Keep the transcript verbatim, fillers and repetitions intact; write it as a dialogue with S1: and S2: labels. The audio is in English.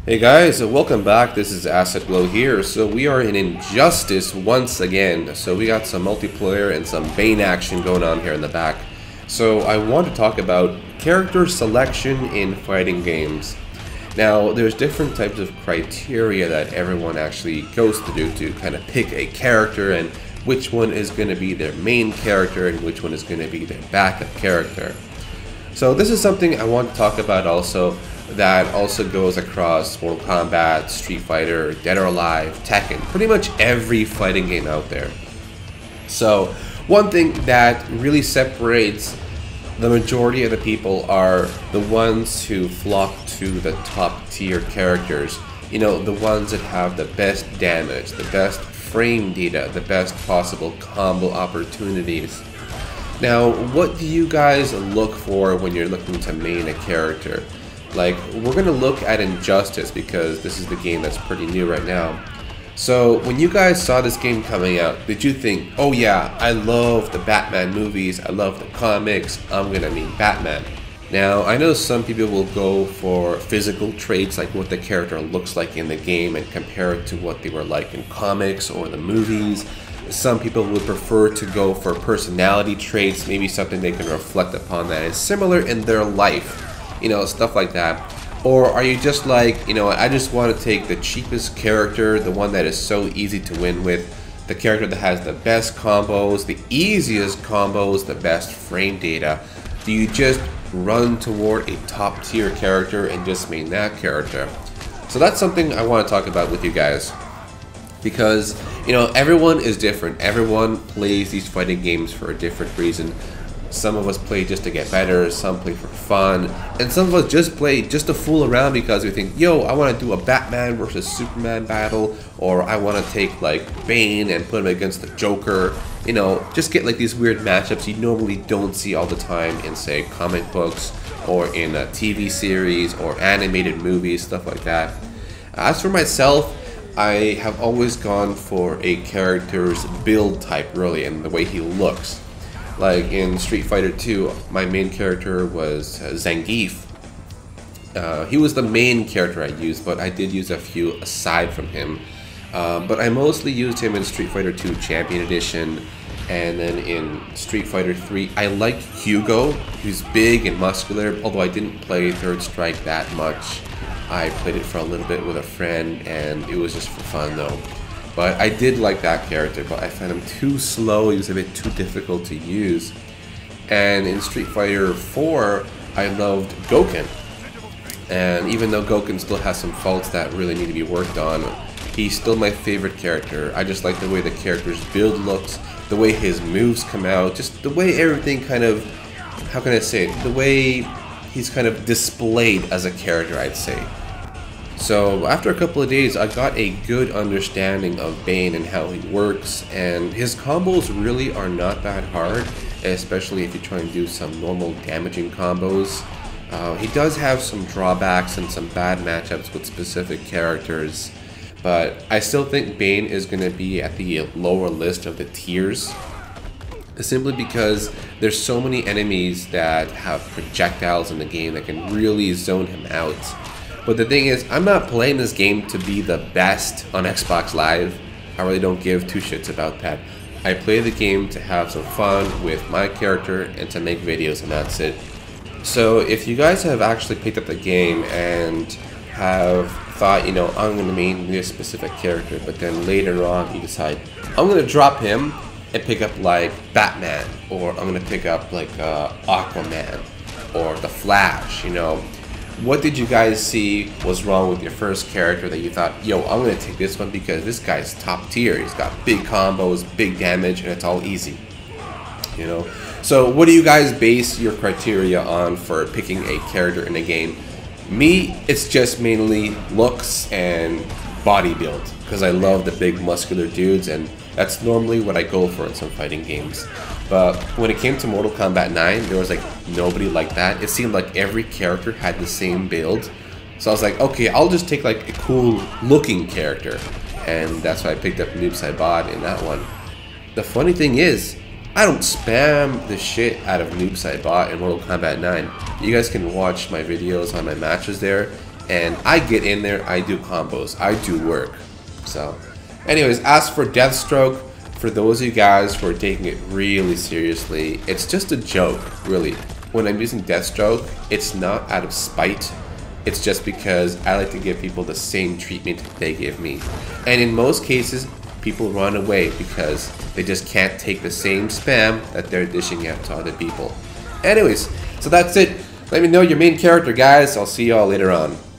S1: Hey guys, uh, welcome back. This is Asset Glow here. So we are in Injustice once again. So we got some multiplayer and some Bane action going on here in the back. So I want to talk about character selection in fighting games. Now there's different types of criteria that everyone actually goes to do to kind of pick a character and which one is going to be their main character and which one is going to be their backup character. So this is something I want to talk about also that also goes across Mortal Kombat, Street Fighter, Dead or Alive, Tekken, pretty much every fighting game out there. So one thing that really separates the majority of the people are the ones who flock to the top tier characters. You know, the ones that have the best damage, the best frame data, the best possible combo opportunities. Now, what do you guys look for when you're looking to main a character? Like, we're going to look at Injustice because this is the game that's pretty new right now. So, when you guys saw this game coming out, did you think, oh yeah, I love the Batman movies, I love the comics, I'm going to mean Batman? Now, I know some people will go for physical traits, like what the character looks like in the game, and compare it to what they were like in comics or the movies. Some people would prefer to go for personality traits, maybe something they can reflect upon that is similar in their life. You know, stuff like that. Or are you just like, you know, I just want to take the cheapest character, the one that is so easy to win with, the character that has the best combos, the easiest combos, the best frame data. Do you just run toward a top tier character and just main that character? So that's something I want to talk about with you guys. Because, you know, everyone is different. Everyone plays these fighting games for a different reason. Some of us play just to get better, some play for fun, and some of us just play just to fool around because we think, yo, I want to do a Batman versus Superman battle, or I want to take like Bane and put him against the Joker. You know, just get like these weird matchups you normally don't see all the time in, say, comic books or in a T V series or animated movies, stuff like that. As for myself, I have always gone for a character's build type, really, and the way he looks. Like in Street Fighter two, my main character was uh, Zangief. Uh, he was the main character I used, but I did use a few aside from him. Uh, but I mostly used him in Street Fighter two Champion Edition, and then in Street Fighter three, I liked Hugo. He's big and muscular, although I didn't play Third Strike that much. I played it for a little bit with a friend, and it was just for fun though. But I did like that character, but I found him too slow, he was a bit too difficult to use. And in Street Fighter four, I loved Gouken. And even though Gouken still has some faults that really need to be worked on, he's still my favorite character. I just like the way the character's build looks, the way his moves come out, just the way everything kind of, how can I say it, the way he's kind of displayed as a character, I'd say. So after a couple of days, I got a good understanding of Bane and how he works, and his combos really are not that hard, especially if you try and do some normal damaging combos. Uh, he does have some drawbacks and some bad matchups with specific characters, but I still think Bane is going to be at the lower list of the tiers, simply because there's so many enemies that have projectiles in the game that can really zone him out. But the thing is, I'm not playing this game to be the best on Xbox Live. I really don't give two shits about that. I play the game to have some fun with my character and to make videos, and that's it. So if you guys have actually picked up the game and have thought, you know, I'm going to main this specific character, but then later on you decide, I'm going to drop him and pick up like Batman, or I'm going to pick up like uh, Aquaman, or The Flash, you know. What did you guys see was wrong with your first character that you thought, yo, I'm going to take this one because this guy's top tier. He's got big combos, big damage, and it's all easy. You know? So what do you guys base your criteria on for picking a character in a game? Me, it's just mainly looks and body build, because I love the big muscular dudes, and that's normally what I go for in some fighting games. But when it came to Mortal Kombat nine, there was like nobody like that. It seemed like every character had the same build. So I was like, okay, I'll just take like a cool looking character. And that's why I picked up Noob Saibot in that one. The funny thing is, I don't spam the shit out of Noob Saibot in Mortal Kombat nine. You guys can watch my videos on my matches there. and I get in there, I do combos, I do work. So, anyways, as for Deathstroke, for those of you guys who are taking it really seriously, it's just a joke, really. When I'm using Deathstroke, it's not out of spite. It's just because I like to give people the same treatment they give me. And in most cases, people run away because they just can't take the same spam that they're dishing out to other people. Anyways, so that's it. Let me know your main character, guys. I'll see y'all later on.